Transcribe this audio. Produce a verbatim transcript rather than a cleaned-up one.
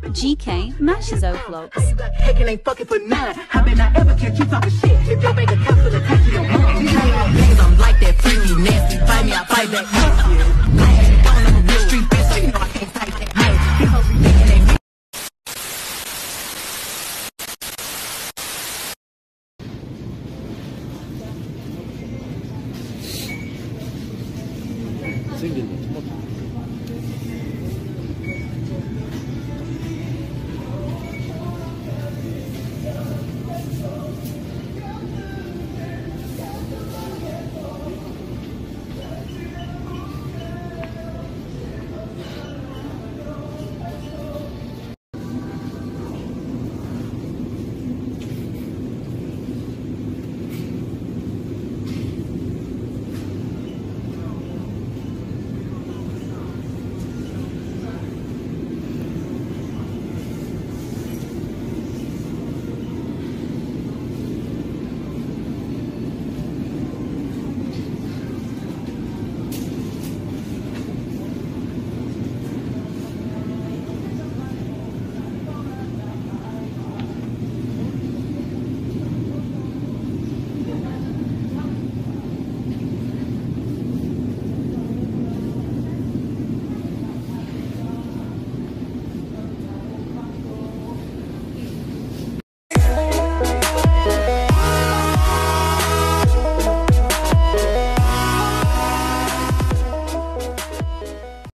G K Mashes Vlogs. Hacking ain't fucking for none. How been I ever catch you talking shit? If your bank account full of tax, you don't mind. These niggas, I'm like that freaky, nasty. Fight me, I fight back. I ain't going on the real street, bitch, so you know I can't fight that.